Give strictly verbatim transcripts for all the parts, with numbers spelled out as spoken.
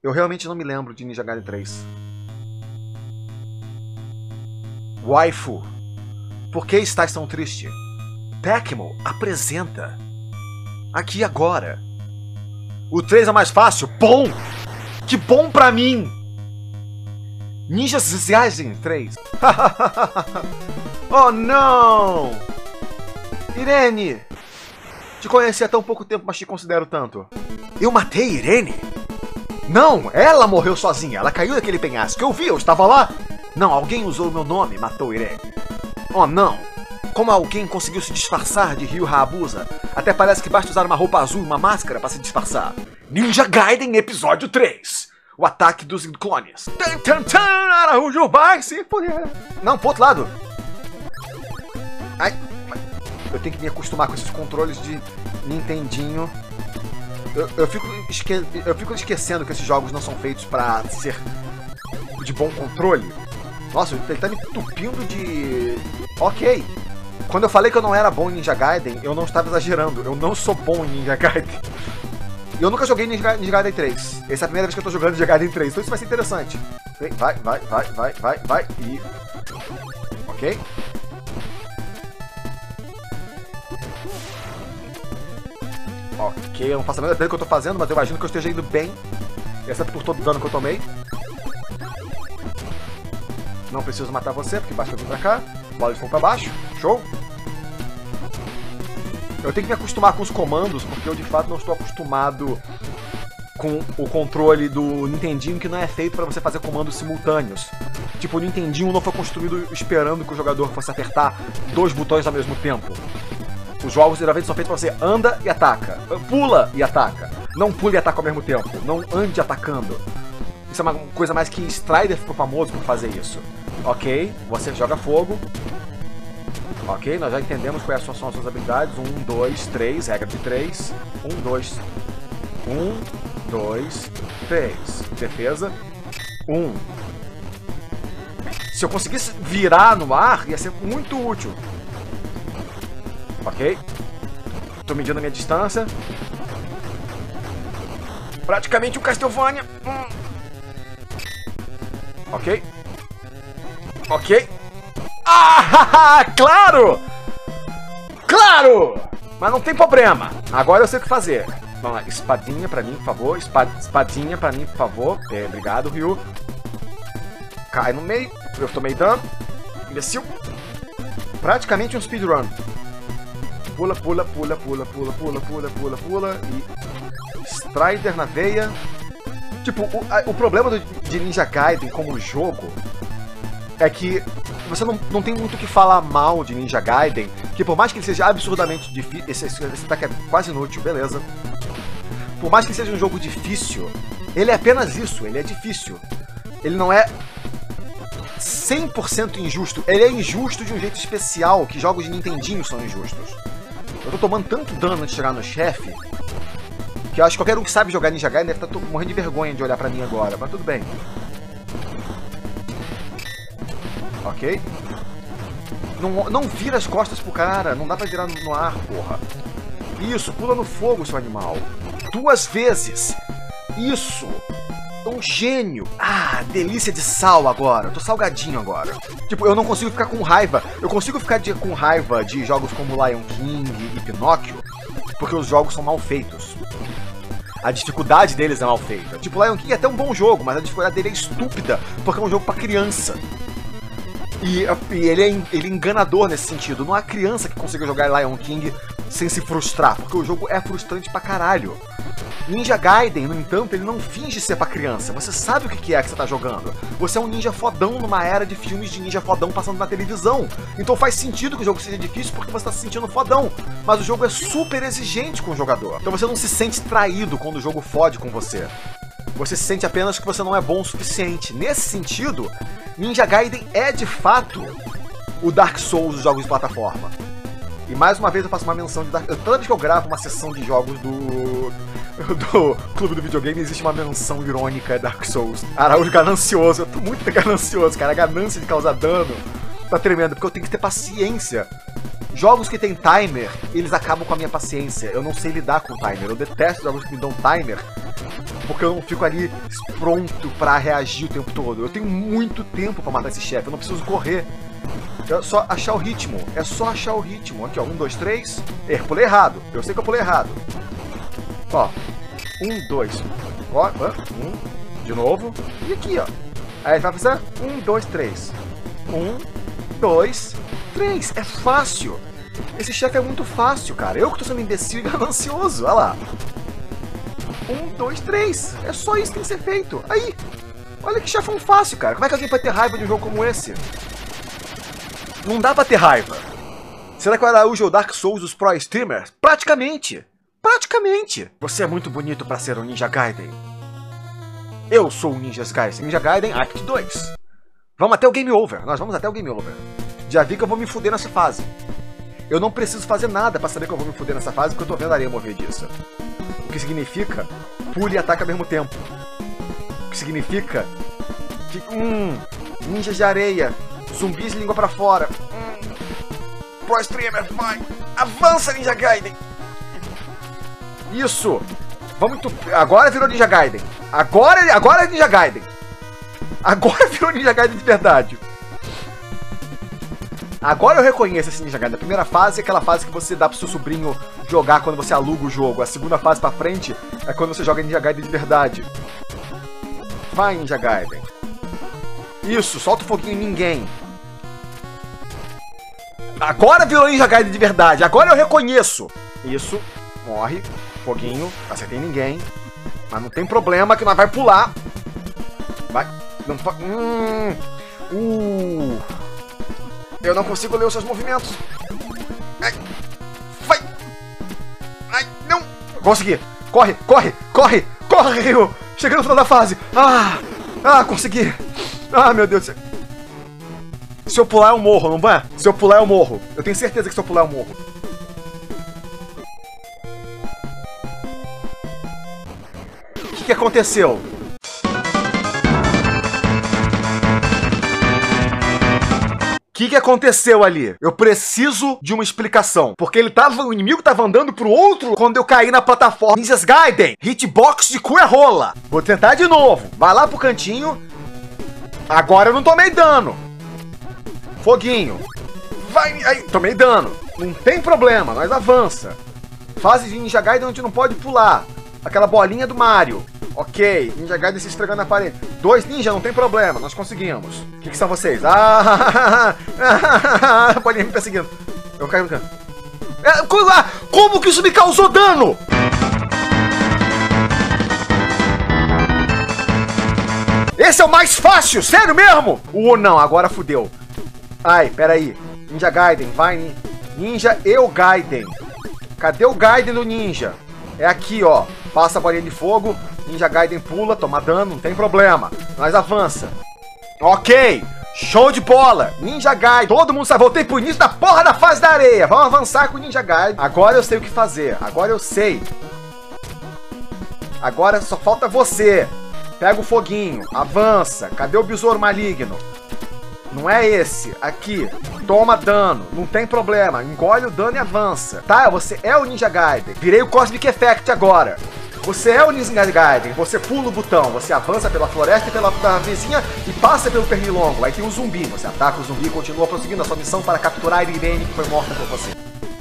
Eu realmente não me lembro de Ninja Gaiden três. Waifu, por que estás tão triste? Tecmo apresenta. Aqui agora. O três é mais fácil? Bom! Que bom pra mim! Ninja Gaiden três. Oh não! Irene! Te conheci há tão pouco tempo, mas te considero tanto. Eu matei Irene? Não, ela morreu sozinha. Ela caiu daquele penhasco. Eu vi, eu estava lá. Não, alguém usou o meu nome e matou Irene. Oh não! Como alguém conseguiu se disfarçar de Ryu Hayabusa? Até parece que basta usar uma roupa azul e uma máscara para se disfarçar. Ninja Gaiden Episódio três. O ataque dos clones. Tan, tan, tan, Araújo vai se fuder. Não, pro outro lado. Ai, eu tenho que me acostumar com esses controles de Nintendinho. Eu, eu, fico esque... eu fico esquecendo que esses jogos não são feitos para ser de bom controle. Nossa, ele tá me tupindo de... Ok. Quando eu falei que eu não era bom em Ninja Gaiden, eu não estava exagerando. Eu não sou bom em Ninja Gaiden. E eu nunca joguei Ninja, Ninja Gaiden três. Essa é a primeira vez que eu tô jogando Ninja Gaiden três. Então isso vai ser interessante. Vai, vai, vai, vai, vai, vai. E... Ok. Ok, eu não faço a menor ideia do que eu tô fazendo, mas eu imagino que eu esteja indo bem. Exceto por todo o dano que eu tomei. Não preciso matar você, porque basta eu vir pra cá. Bola de fogo pra baixo. Show. Eu tenho que me acostumar com os comandos, porque eu de fato não estou acostumado com o controle do Nintendinho, que não é feito para você fazer comandos simultâneos. Tipo, o Nintendinho não foi construído esperando que o jogador fosse apertar dois botões ao mesmo tempo. Os jogos geralmente são feitos para você anda e ataca, pula e ataca. Não pula e ataca ao mesmo tempo, não ande atacando. Isso é uma coisa mais que Strider ficou famoso por fazer isso. Ok, você joga fogo. Ok, nós já entendemos quais são as suas habilidades. Um, dois, três, regra de três. Um, dois. Um, dois, três. Defesa. Um. Se eu conseguisse virar no ar, ia ser muito útil. Ok. Tô medindo a minha distância. Praticamente um Castlevania. Hum. Ok. Ok. Ah, claro! Claro! Mas não tem problema. Agora eu sei o que fazer. Vamos lá, espadinha pra mim, por favor. Espad espadinha pra mim, por favor. É, obrigado, Ryu. Cai no meio. Eu tomei dano. Imbecil. Praticamente um speedrun. Pula, pula, pula, pula, pula, pula, pula, pula, pula. E... Strider na veia. Tipo, o, a, o problema do, de Ninja Gaiden como jogo é que você não, não tem muito o que falar mal de Ninja Gaiden, que por mais que ele seja absurdamente difícil... Esse, esse, esse ataque é quase inútil, beleza. Por mais que ele seja um jogo difícil, ele é apenas isso, ele é difícil. Ele não é cem por cento injusto, ele é injusto de um jeito especial, que jogos de Nintendinho são injustos. Eu tô tomando tanto dano antes de chegar no chefe, que eu acho que qualquer um que sabe jogar Ninja Gaiden deve estar morrendo de vergonha de olhar pra mim agora, mas tudo bem. Ok. Não, não vira as costas pro cara. Não dá pra virar no, no ar, porra. Isso, pula no fogo, seu animal. Duas vezes. Isso. Um gênio. Ah, delícia de sal agora. Eu tô salgadinho agora. Tipo, eu não consigo ficar com raiva. Eu consigo ficar de, com raiva de jogos como Lion King e Pinóquio, porque os jogos são mal feitos. A dificuldade deles é mal feita. Tipo, Lion King é até um bom jogo, mas a dificuldade dele é estúpida, porque é um jogo pra criança. E, e ele, é, ele é enganador nesse sentido. Não há criança que consiga jogar Lion King sem se frustrar, porque o jogo é frustrante pra caralho. Ninja Gaiden, no entanto, ele não finge ser pra criança. Você sabe o que é que você tá jogando. Você é um ninja fodão numa era de filmes de ninja fodão passando na televisão. Então faz sentido que o jogo seja difícil porque você tá se sentindo fodão. Mas o jogo é super exigente com o jogador. Então você não se sente traído quando o jogo fode com você. Você se sente apenas que você não é bom o suficiente. Nesse sentido, Ninja Gaiden é de fato o Dark Souls dos jogos de plataforma. E mais uma vez eu faço uma menção de Dark... Toda vez que eu gravo uma sessão de jogos do... do Clube do Videogame, existe uma menção irônica Dark Souls. Araújo ganancioso. Eu tô muito ganancioso, cara. A ganância de causar dano tá tremendo, porque eu tenho que ter paciência. Jogos que tem timer, eles acabam com a minha paciência. Eu não sei lidar com timer. Eu detesto jogos que me dão timer. porque eu não fico ali pronto pra reagir o tempo todo. Eu tenho muito tempo pra matar esse chefe, eu não preciso correr. É só achar o ritmo, é só achar o ritmo. Aqui, ó, um, dois, três. Er, pulei errado, eu sei que eu pulei errado. Ó, um, dois. Ó, um, de novo. E aqui, ó. Aí vai fazer um, dois, três. Um, dois, três. É fácil. Esse chefe é muito fácil, cara. Eu que tô sendo imbecil e ganancioso. Olha lá. Um, dois, três. É só isso que tem que ser feito. Aí. Olha que chefão fácil, cara. Como é que alguém pode ter raiva de um jogo como esse? Não dá pra ter raiva. Será que o Araújo é o Dark Souls dos Pro Streamers? Praticamente. Praticamente. Você é muito bonito pra ser um Ninja Gaiden. Eu sou o Ninja Gaiden. Ninja Gaiden Act dois. Vamos até o Game Over. Nós vamos até o Game Over. Já vi que eu vou me fuder nessa fase. Eu não preciso fazer nada pra saber que eu vou me fuder nessa fase, porque eu tô vendo a areia morrer disso. O que significa pule e ataque ao mesmo tempo. O que significa que, hum, ninjas de areia, zumbis de língua pra fora. Hum, Pro Streamer, vai! Avança, Ninja Gaiden! Isso! Vamos tu... Agora virou Ninja Gaiden. Agora, agora é Ninja Gaiden. Agora virou Ninja Gaiden de verdade. Agora eu reconheço esse Ninja Gaiden. A primeira fase é aquela fase que você dá pro seu sobrinho jogar quando você aluga o jogo. A segunda fase pra frente é quando você joga Ninja Gaiden de verdade. Vai, Ninja Gaiden. Isso, solta o foguinho em ninguém. Agora virou Ninja Gaiden de verdade. Agora eu reconheço. Isso, morre. Foguinho, acertei ninguém. Mas não tem problema que nós vai pular. Vai. Não fa... Hum. Uh. Eu não consigo ler os seus movimentos. Ai. Vai. Ai, não. Consegui. Corre, corre, corre, corre, Ryu. Cheguei no final da fase. Ah, ah, consegui. Ah, meu Deus do céu. Se eu pular eu morro, não vai? Se eu pular eu morro. Eu tenho certeza que se eu pular eu morro. O que, que aconteceu? O que, que aconteceu ali? Eu preciso de uma explicação. Porque ele tava, o inimigo tava andando pro outro quando eu caí na plataforma. Ninjas Gaiden, hitbox de cu é rola. Vou tentar de novo. Vai lá pro cantinho. Agora eu não tomei dano. Foguinho. Vai. Aí, tomei dano. Não tem problema, nós avança. Fase de Ninja Gaiden onde não pode pular. Aquela bolinha do Mario. Ok, Ninja Gaiden se esfregando na parede. Dois ninja, não tem problema, nós conseguimos. O que, que são vocês? Ah, a bolinha me perseguindo. Eu caio no canto. É, como que isso me causou dano? Esse é o mais fácil, sério mesmo? Uh, não, agora fudeu. Ai, peraí. Ninja Gaiden, vai. Ninja Eu Gaiden. Cadê o Gaiden do ninja? É aqui, ó. Passa a bolinha de fogo. Ninja Gaiden pula, toma dano, não tem problema. Nós avança. Ok. Show de bola. Ninja Gaiden. Todo mundo sabe. Voltei pro início da porra da fase da areia. Vamos avançar com o Ninja Gaiden. Agora eu sei o que fazer. Agora eu sei. Agora só falta você. Pega o foguinho. Avança. Cadê o besouro maligno? Não é esse. Aqui. Toma dano. Não tem problema. Engole o dano e avança. Tá? Você é o Ninja Gaiden. Virei o Cosmic Effect agora. Você é o Ninja Gaiden. Você pula o botão. Você avança pela floresta e pela vizinha e passa pelo pernilongo. Aí tem um zumbi. Você ataca o zumbi e continua prosseguindo a sua missão para capturar a Irene que foi morta por você.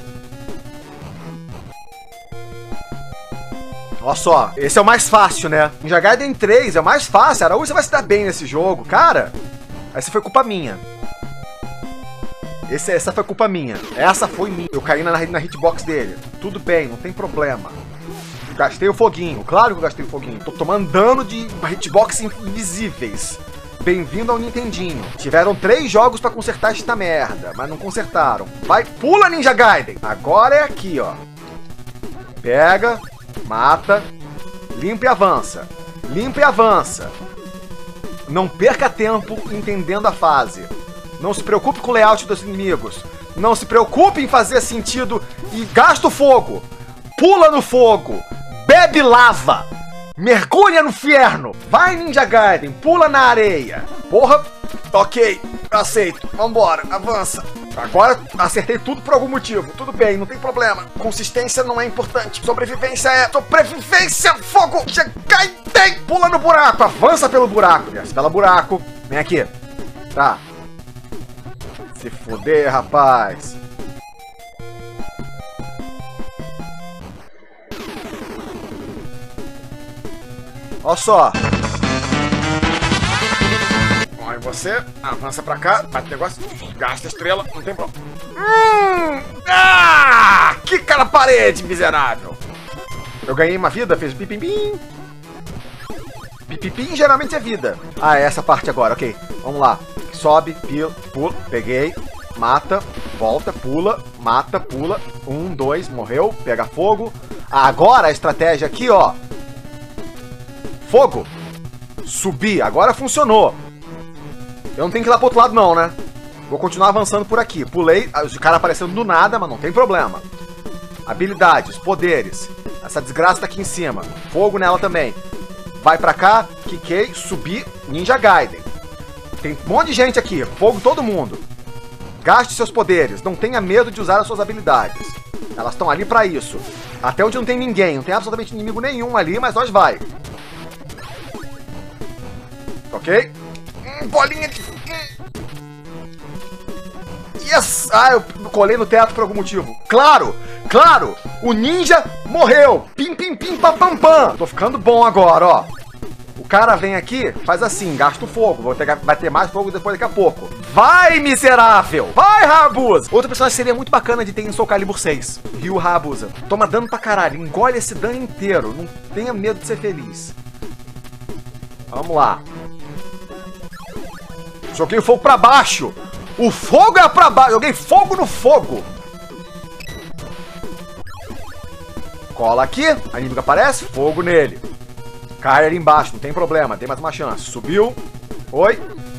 Olha só. Esse é o mais fácil, né? Ninja Gaiden três é o mais fácil. Araújo, você vai se dar bem nesse jogo. Cara, essa foi culpa minha. Esse, essa foi culpa minha. Essa foi minha. Eu caí na, na hitbox dele. Tudo bem, não tem problema. Gastei o foguinho. Claro que eu gastei o foguinho. Tô tomando dano de hitbox invisíveis. Bem-vindo ao Nintendinho. Tiveram três jogos pra consertar esta merda, mas não consertaram. Vai, pula, Ninja Gaiden. Agora é aqui, ó. Pega, mata, limpa e avança. Limpa e avança. Não perca tempo entendendo a fase. Não se preocupe com o layout dos inimigos. Não se preocupe em fazer sentido e gasta o fogo. Pula no fogo. Bebe lava. Mergulha no inferno. Vai, Ninja Gaiden. Pula na areia. Porra. Ok. Aceito. Vambora. Avança. Agora acertei tudo por algum motivo. Tudo bem, não tem problema. Consistência não é importante. Sobrevivência é... Sobrevivência! Fogo! Já cai! Tem! Pula no buraco! Avança pelo buraco. Desce pelo buraco. Vem aqui. Tá. Se fuder, rapaz. Olha só. Aí você avança pra cá, bate o negócio, gasta a estrela, não tem problema. Hum, ah, quica na parede, miserável. Eu ganhei uma vida, fez pipim-pim. Pipim geralmente é vida. Ah, é essa parte agora, ok. Vamos lá. Sobe, pula, pula, peguei, mata, volta, pula, mata, pula. Um, dois, morreu, pega fogo. Agora a estratégia aqui, ó. Fogo. Subir, agora funcionou. Eu não tenho que ir lá pro outro lado não, né? Vou continuar avançando por aqui. Pulei, os caras aparecendo do nada, mas não tem problema. Habilidades, poderes. Essa desgraça tá aqui em cima. Fogo nela também. Vai pra cá, quiquei, subi, Ninja Gaiden. Tem um monte de gente aqui, fogo todo mundo. Gaste seus poderes, não tenha medo de usar as suas habilidades. Elas estão ali pra isso. Até onde não tem ninguém, não tem absolutamente inimigo nenhum ali, mas nós vai. Ok? Hum, bolinha de... Yes! Ah, eu colei no teto por algum motivo. Claro! Claro! O ninja morreu! Pim, pim, pim, pam, pam, pam! Tô ficando bom agora, ó. O cara vem aqui, faz assim, gasta o fogo. Vou ter, vai ter mais fogo depois daqui a pouco. Vai, miserável! Vai, Hayabusa! Outro personagem seria muito bacana de ter em Soul Calibur seis. Ryu Hayabusa. Toma dano pra caralho. Engole esse dano inteiro. Não tenha medo de ser feliz. Vamos lá. Joguei o fogo pra baixo. O fogo é pra baixo. Joguei fogo no fogo. Cola aqui. A inimiga aparece. Fogo nele. Cai ali embaixo. Não tem problema. Tem mais uma chance. Subiu. Oi.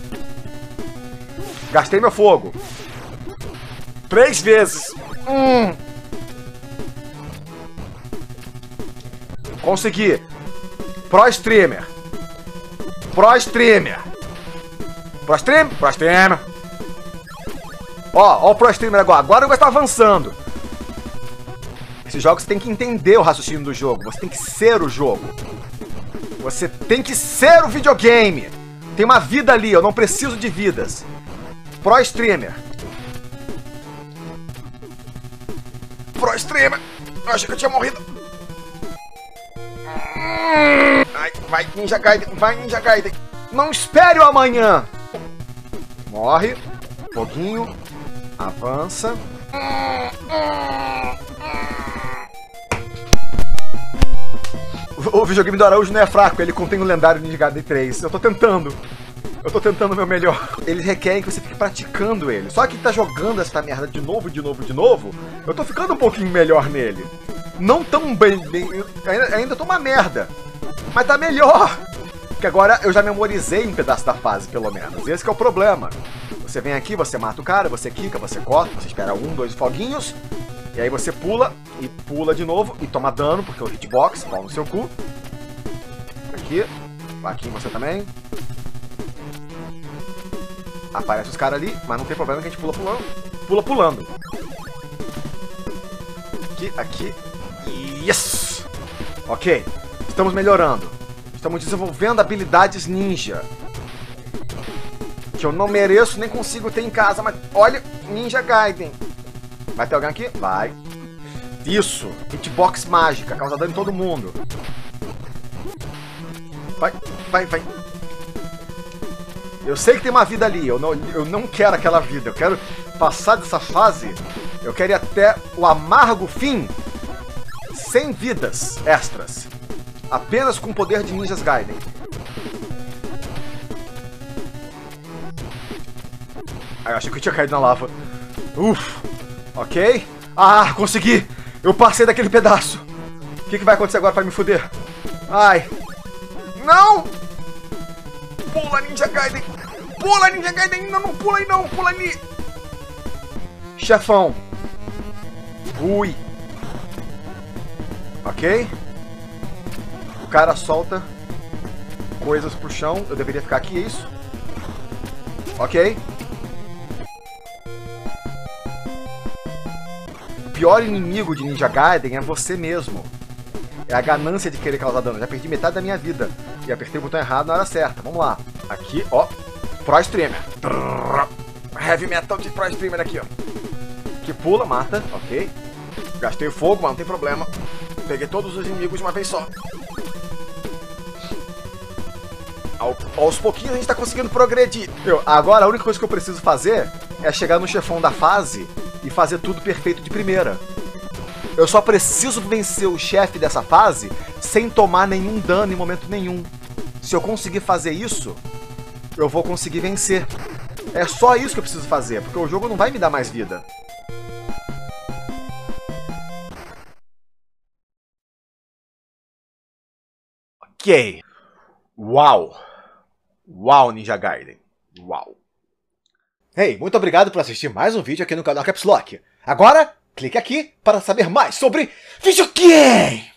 Gastei meu fogo. Três vezes. Hum. Consegui. Pro Streamer. Pro Streamer. Pro Stream. Pro Streamer. Ó, ó o Pro Streamer agora. Agora eu vou estar avançando. Esses jogos você tem que entender o raciocínio do jogo. Você tem que ser o jogo. Você tem que ser o videogame. Tem uma vida ali. Eu não preciso de vidas. Pro Streamer. Pro Streamer. Eu achei que eu tinha morrido. Ai, vai, Ninja Gaiden. Vai, Ninja Gaiden. Não espere o amanhã. Morre. Foguinho. Avança. O videogame do Araújo não é fraco, ele contém o lendário Ninja Gaiden três. Eu tô tentando. Eu tô tentando o meu melhor. Eles requerem que você fique praticando ele. Só que tá jogando essa merda de novo, de novo, de novo. Eu tô ficando um pouquinho melhor nele. Não tão bem, bem ainda, ainda tô uma merda. Mas tá melhor. Porque agora eu já memorizei um pedaço da fase, pelo menos. Esse que é o problema. Você vem aqui, você mata o cara, você quica, você corta, você espera um, dois foguinhos. E aí você pula, e pula de novo, e toma dano, porque o hitbox, pau no seu cu. Aqui, vai aqui em você também. Aparece os caras ali, mas não tem problema que a gente pula pulando. Pula pulando. Aqui, aqui. Yes! Ok, estamos melhorando. Estamos desenvolvendo habilidades ninja. Que eu não mereço, nem consigo ter em casa, mas olha, Ninja Gaiden. Vai ter alguém aqui? Vai. Isso. Hitbox mágica. Causa dano em todo mundo. Vai, vai, vai. Eu sei que tem uma vida ali. Eu não, eu não quero aquela vida. Eu quero passar dessa fase. Eu quero ir até o amargo fim. Sem vidas extras. Apenas com o poder de Ninjas Gaiden. Ah, eu achei que eu tinha caído na lava. Uf. Ok. Ah, consegui. Eu passei daquele pedaço. O que, que vai acontecer agora pra me fuder? Ai. Não! Pula, Ninja Gaiden. Pula, Ninja Gaiden. Não, não pula aí não. Pula ali. Chefão. Ui. Ok. O cara solta coisas pro chão. Eu deveria ficar aqui, é isso? Ok. pior inimigo de Ninja Gaiden é você mesmo. É a ganância de querer causar dano. Já perdi metade da minha vida. E apertei o botão errado na hora certa. Vamos lá. Aqui, ó. Pro Streamer. Heavy Metal de Pro Streamer aqui, ó. Que pula, mata. Ok. Gastei fogo, mas não tem problema. Peguei todos os inimigos de uma vez só. Aos pouquinhos a gente tá conseguindo progredir. Eu, agora a única coisa que eu preciso fazer é chegar no chefão da fase e fazer tudo perfeito de primeira. Eu só preciso vencer o chefe dessa fase sem tomar nenhum dano em momento nenhum. Se eu conseguir fazer isso, eu vou conseguir vencer. É só isso que eu preciso fazer, porque o jogo não vai me dar mais vida. Ok. Uau. Uau, Ninja Gaiden. Uau. Hey, muito obrigado por assistir mais um vídeo aqui no canal Caps Lock. Agora, clique aqui para saber mais sobre videogame!